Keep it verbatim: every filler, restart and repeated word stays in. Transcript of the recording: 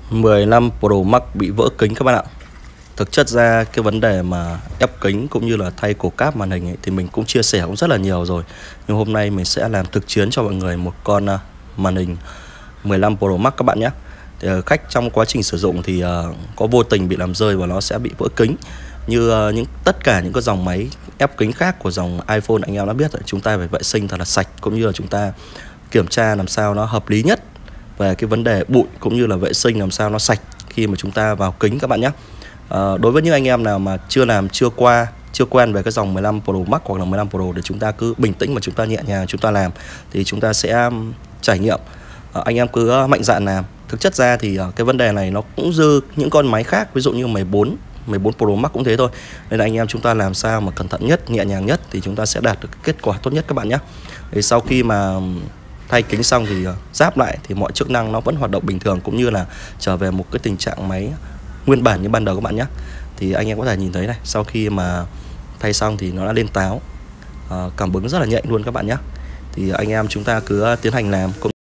mười lăm Pro Max bị vỡ kính các bạn ạ. Thực chất ra cái vấn đề mà ép kính cũng như là thay cổ cáp màn hình ấy, thì mình cũng chia sẻ cũng rất là nhiều rồi. Nhưng hôm nay mình sẽ làm thực chiến cho mọi người một con uh, màn hình mười lăm Pro Max các bạn nhé. Thì uh, khách trong quá trình sử dụng thì uh, có vô tình bị làm rơi và nó sẽ bị vỡ kính. Như uh, những tất cả những cái dòng máy ép kính khác của dòng iPhone, anh em đã biết rồi, chúng ta phải vệ sinh thật là sạch, cũng như là chúng ta kiểm tra làm sao nó hợp lý nhất về cái vấn đề bụi cũng như là vệ sinh làm sao nó sạch khi mà chúng ta vào kính các bạn nhé. À, đối với những anh em nào mà chưa làm chưa qua chưa quen về cái dòng mười lăm Pro Max hoặc là mười lăm Pro, thì chúng ta cứ bình tĩnh mà chúng ta nhẹ nhàng chúng ta làm thì chúng ta sẽ trải nghiệm. À, anh em cứ mạnh dạn làm. Thực chất ra thì cái vấn đề này nó cũng dư những con máy khác, ví dụ như mười bốn Pro Max cũng thế thôi. Nên là anh em chúng ta làm sao mà cẩn thận nhất, nhẹ nhàng nhất thì chúng ta sẽ đạt được kết quả tốt nhất các bạn nhé. Thì sau khi mà thay kính xong thì ráp lại thì mọi chức năng nó vẫn hoạt động bình thường, cũng như là trở về một cái tình trạng máy nguyên bản như ban đầu các bạn nhé. Thì anh em có thể nhìn thấy này, sau khi mà thay xong thì nó đã lên táo, à, cảm ứng rất là nhạy luôn các bạn nhé. Thì anh em chúng ta cứ tiến hành làm.